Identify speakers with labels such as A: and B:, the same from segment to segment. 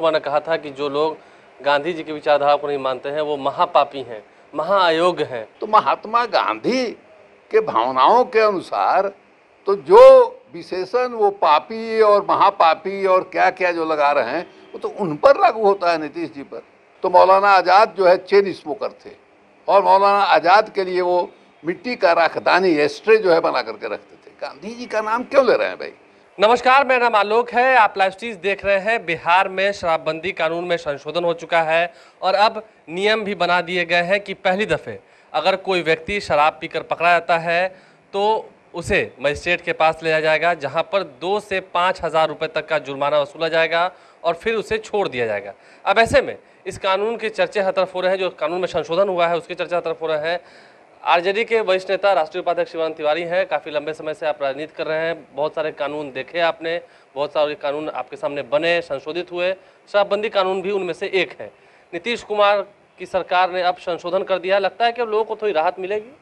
A: कुमार ने कहा था कि जो लोग गांधी जी की विचारधारा को नहीं मानते हैं वो महापापी हैं, महाअयोग्य हैं।
B: तो महात्मा गांधी के भावनाओं के अनुसार तो जो विशेषण वो पापी और महापापी और क्या क्या जो लगा रहे हैं वो तो उन पर लागू होता है, नीतीश जी पर। तो मौलाना आज़ाद जो है चेन स्मोकर थे और मौलाना आज़ाद के लिए वो मिट्टी का राखदानी एस्ट्रे जो है बना करके रखते थे। गांधी जी का नाम क्यों ले रहे हैं भाई?
A: नमस्कार, मेरा नाम आलोक है। आप लाइव स्ट्रीम देख रहे हैं। बिहार में शराबबंदी कानून में संशोधन हो चुका है और अब नियम भी बना दिए गए हैं कि पहली दफ़े अगर कोई व्यक्ति शराब पीकर पकड़ा जाता है तो उसे मजिस्ट्रेट के पास ले जाया जाएगा, जहां पर 2 से 5,000 रुपये तक का जुर्माना वसूला जाएगा और फिर उसे छोड़ दिया जाएगा। अब ऐसे में इस कानून के चर्चे हर तरफ हो रहे हैं, जो कानून में संशोधन हुआ है उसके चर्चा हर तरफ हो रहे हैं। आरजेडी के वरिष्ठ नेता राष्ट्रीय उपाध्यक्ष शिवानंद तिवारी हैं। काफ़ी लंबे समय से आप राजनीति कर रहे हैं, बहुत सारे कानून देखे आपने, बहुत सारे कानून आपके सामने बने, संशोधित हुए। शराबबंदी कानून भी उनमें से एक है। नीतीश कुमार की सरकार ने अब संशोधन कर दिया, लगता है कि लोगों को थोड़ी राहत मिलेगी?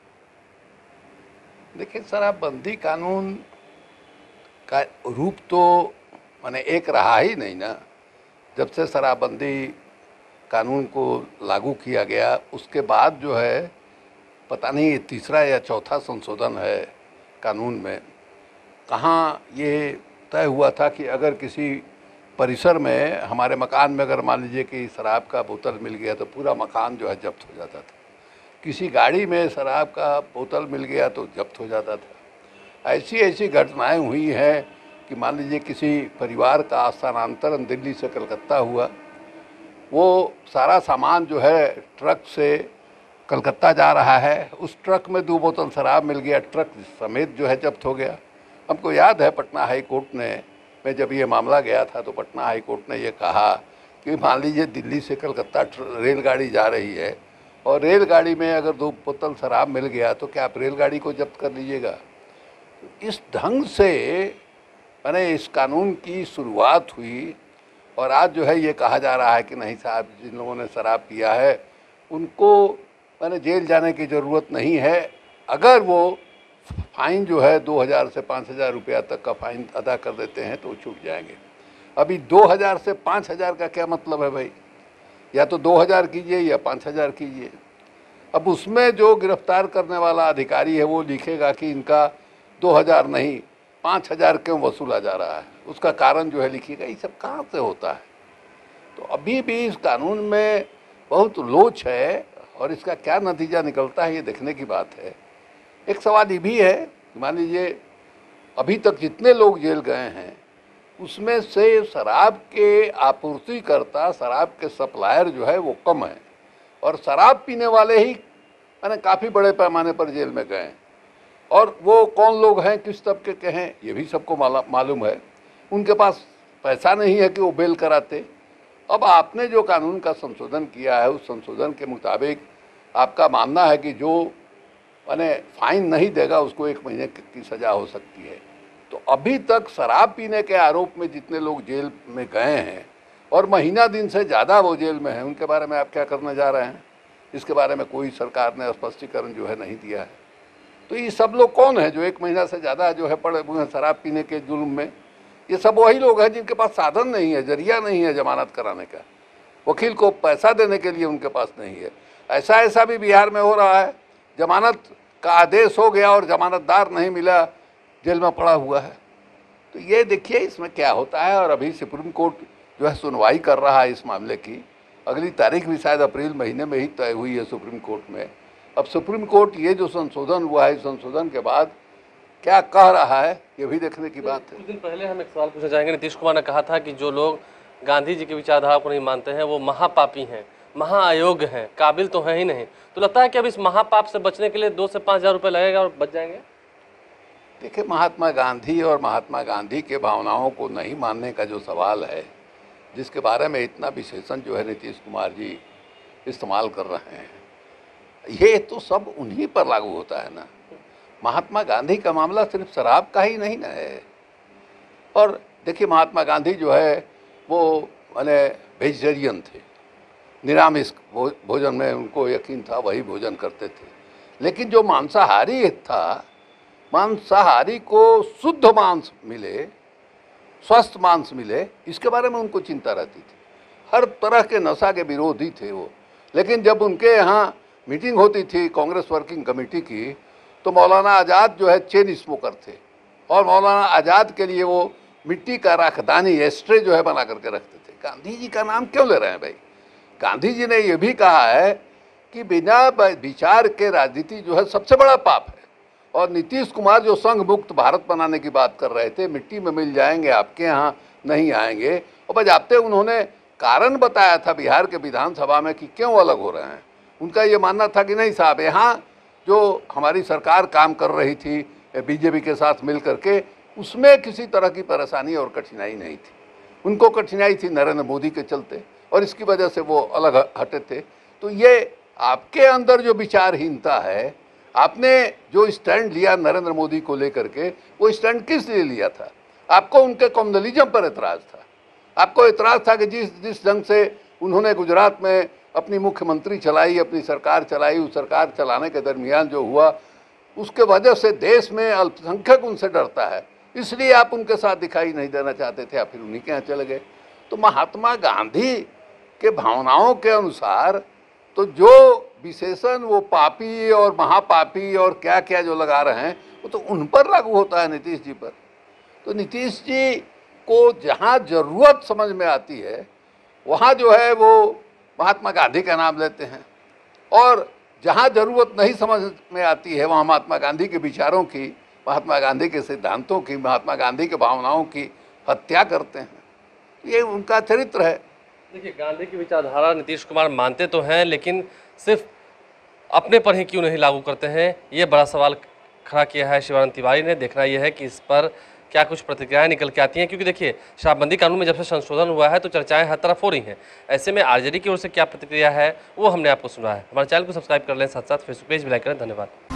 B: देखिए, शराबबंदी कानून का रूप तो माने एक रहा ही नहीं ना। जब से शराबबंदी कानून को लागू किया गया उसके बाद जो है पता नहीं ये तीसरा या चौथा संशोधन है कानून में। कहाँ ये तय हुआ था कि अगर किसी परिसर में, हमारे मकान में अगर मान लीजिए कि शराब का बोतल मिल गया तो पूरा मकान जो है जब्त हो जाता था। किसी गाड़ी में शराब का बोतल मिल गया तो जब्त हो जाता था। ऐसी ऐसी घटनाएं हुई हैं कि मान लीजिए किसी परिवार का स्थानांतरण दिल्ली से कलकत्ता हुआ, वो सारा सामान जो है ट्रक से कलकत्ता जा रहा है, उस ट्रक में 2 बोतल शराब मिल गया, ट्रक समेत जो है जब्त हो गया। हमको याद है पटना हाई कोर्ट में जब ये मामला गया था तो पटना हाई कोर्ट ने ये कहा कि मान लीजिए दिल्ली से कलकत्ता रेलगाड़ी जा रही है और रेलगाड़ी में अगर 2 बोतल शराब मिल गया तो क्या आप रेलगाड़ी को जब्त कर लीजिएगा? तो इस ढंग से मैंने इस कानून की शुरुआत हुई और आज जो है ये कहा जा रहा है कि नहीं साहब, जिन लोगों ने शराब पिया है उनको मैंने जेल जाने की ज़रूरत नहीं है। अगर वो फाइन जो है 2,000 से 5,000 रुपया तक का फाइन अदा कर देते हैं तो छूट जाएंगे। अभी 2,000 से 5,000 का क्या मतलब है भाई? या तो 2,000 कीजिए या 5,000 कीजिए। अब उसमें जो गिरफ्तार करने वाला अधिकारी है वो लिखेगा कि इनका 2,000 नहीं 5,000 क्यों वसूला जा रहा है, उसका कारण जो है लिखिएगा। ये सब कहाँ से होता है? तो अभी भी इस कानून में बहुत लोच है और इसका क्या नतीजा निकलता है ये देखने की बात है। एक सवाल ये भी है, मान लीजिए अभी तक जितने लोग जेल गए हैं उसमें से शराब के आपूर्तिकर्ता, शराब के सप्लायर जो है वो कम है और शराब पीने वाले ही मैंने काफ़ी बड़े पैमाने पर जेल में गए। और वो कौन लोग हैं, किस तबके के हैं, ये भी सबको मालूम है। उनके पास पैसा नहीं है कि वो बेल कराते। अब आपने जो कानून का संशोधन किया है उस संशोधन के मुताबिक आपका मानना है कि जो माने फाइन नहीं देगा उसको 1 महीने की सज़ा हो सकती है। तो अभी तक शराब पीने के आरोप में जितने लोग जेल में गए हैं और महीना दिन से ज़्यादा वो जेल में हैं, उनके बारे में आप क्या करने जा रहे हैं? इसके बारे में कोई सरकार ने स्पष्टीकरण जो है नहीं दिया है। तो ये सब लोग कौन है जो 1 महीना से ज़्यादा जो है पड़े हुए हैं शराब पीने के जुल्म में? ये सब वही लोग हैं जिनके पास साधन नहीं है, जरिया नहीं है जमानत कराने का, वकील को पैसा देने के लिए उनके पास नहीं है। ऐसा भी बिहार में हो रहा है, जमानत का आदेश हो गया और जमानतदार नहीं मिला, जेल में पड़ा हुआ है। तो ये देखिए इसमें क्या होता है। और अभी सुप्रीम कोर्ट जो है सुनवाई कर रहा है इस मामले की। अगली तारीख भी शायद अप्रैल महीने में ही तय हुई है सुप्रीम कोर्ट में। अब सुप्रीम कोर्ट ये जो संशोधन हुआ है, संशोधन के बाद क्या कह रहा है ये भी देखने की बात है।
A: कुछ दिन पहले हम एक सवाल पूछना चाहेंगे। नीतीश कुमार ने कहा था कि जो लोग गांधी जी की विचारधारा को नहीं मानते हैं वो महापापी हैं, महाअयोग्य हैं, काबिल तो हैं ही नहीं। तो लगता है कि अब इस महापाप से बचने के लिए 2 से 5,000 रुपये लगेगा और बच जाएंगे?
B: देखिए, महात्मा गांधी और महात्मा गांधी के भावनाओं को नहीं मानने का जो सवाल है, जिसके बारे में इतना विशेषण जो है नीतीश कुमार जी इस्तेमाल कर रहे हैं, ये तो सब उन्हीं पर लागू होता है ना। महात्मा गांधी का मामला सिर्फ शराब का ही नहीं ना है। और देखिए, महात्मा गांधी जो है वो माने वेजिटेरियन थे, निरामिष भोजन में उनको यकीन था, वही भोजन करते थे। लेकिन जो मांसाहारी था, मांसाहारी को शुद्ध मांस मिले, स्वस्थ मांस मिले, इसके बारे में उनको चिंता रहती थी। हर तरह के नशा के विरोधी थे वो। लेकिन जब उनके यहाँ मीटिंग होती थी कांग्रेस वर्किंग कमेटी की, तो मौलाना आज़ाद जो है चेन स्मोकर थे, और मौलाना आज़ाद के लिए वो मिट्टी का राखदानी एस्ट्रे जो है बना करके रखते थे। गांधी जी का नाम क्यों ले रहे हैं भाई? गांधी जी ने यह भी कहा है कि बिना विचार के राजनीति जो है सबसे बड़ा पाप है। और नीतीश कुमार जो संघ मुक्त भारत बनाने की बात कर रहे थे, मिट्टी में मिल जाएंगे, आपके यहाँ नहीं आएंगे, और बजाते उन्होंने कारण बताया था बिहार के विधानसभा में कि क्यों अलग हो रहे हैं। उनका ये मानना था कि नहीं साहब, यहाँ जो हमारी सरकार काम कर रही थी बीजेपी के साथ मिल करके, उसमें किसी तरह की परेशानी और कठिनाई नहीं थी। उनको कठिनाई थी नरेंद्र मोदी के चलते, और इसकी वजह से वो अलग हटे थे। तो ये आपके अंदर जो विचारहीनता है, आपने जो स्टैंड लिया नरेंद्र मोदी को लेकर के, वो स्टैंड किस लिए लिया था? आपको उनके कम्युनलिज्म पर एतराज़ था। आपको एतराज़ था कि जिस ढंग से उन्होंने गुजरात में अपनी मुख्यमंत्री चलाई, अपनी सरकार चलाई, उस सरकार चलाने के दरमियान जो हुआ, उसके वजह से देश में अल्पसंख्यक उनसे डरता है, इसलिए आप उनके साथ दिखाई नहीं देना चाहते थे, आप फिर उन्हीं के यहाँ चले गए। तो महात्मा गांधी के भावनाओं के अनुसार तो जो विशेषण वो पापी और महापापी और क्या क्या जो लगा रहे हैं, वो तो उन पर लागू होता है, नीतीश जी पर। तो नीतीश जी को जहाँ ज़रूरत समझ में आती है, वहाँ जो है वो महात्मा गांधी का नाम लेते हैं, और जहाँ ज़रूरत नहीं समझ में आती है, वहाँ महात्मा गांधी के विचारों की, महात्मा गांधी के सिद्धांतों की, महात्मा गांधी के भावनाओं की हत्या करते हैं। ये उनका चरित्र है।
A: देखिए, गांधी की विचारधारा नीतीश कुमार मानते तो हैं, लेकिन सिर्फ अपने पर ही क्यों नहीं लागू करते हैं, ये बड़ा सवाल खड़ा किया है शिवानंद तिवारी ने। देखना यह है कि इस पर क्या कुछ प्रतिक्रियाएं निकल के आती हैं, क्योंकि देखिए शराबबंदी कानून में जब से संशोधन हुआ है तो चर्चाएं हर तरफ हो रही हैं। ऐसे में आरजेडी की ओर से क्या प्रतिक्रिया है वो हमने आपको सुना है। हमारे चैनल को सब्सक्राइब कर लें, साथ साथ फेसबुक पेज भी लाइक करें। धन्यवाद।